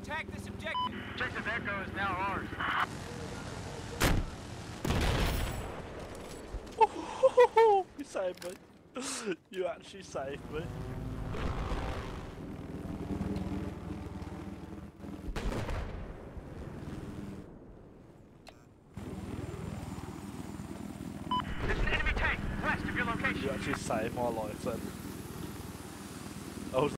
Attack this objective. Objective Echo is now ours. You saved me. You actually saved me. There's an enemy tank west of your location. You actually saved my life then.